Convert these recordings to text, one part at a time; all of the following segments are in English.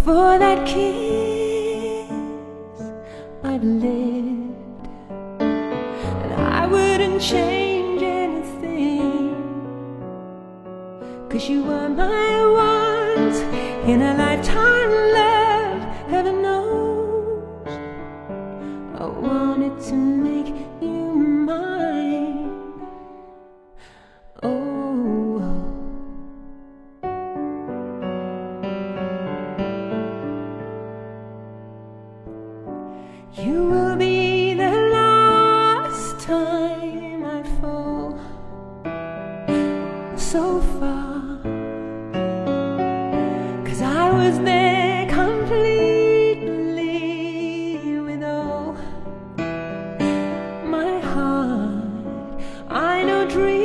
For that kiss I'd lived, and I wouldn't change anything, 'cause you were my once in a lifetime love. Heaven knows I wanted to make you mine. Oh, you will be the last time I fall so far, 'cause I was there completely with all my heart. I know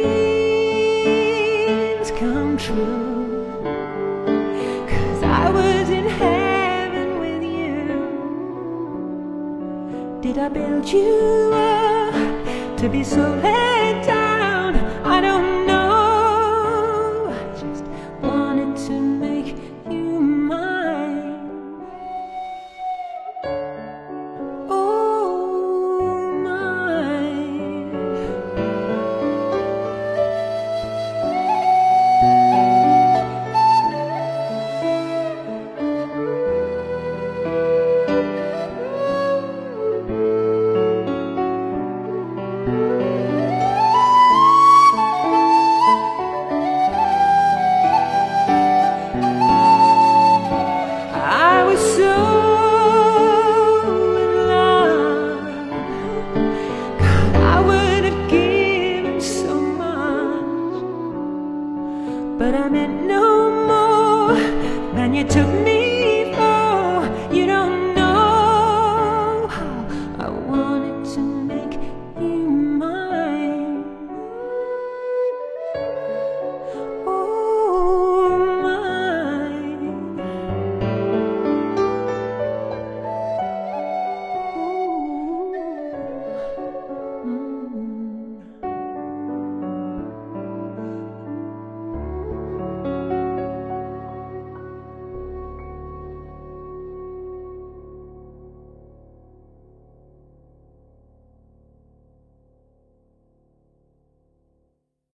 dreams come true, 'cause I was in heaven with you. Did I build you up to be so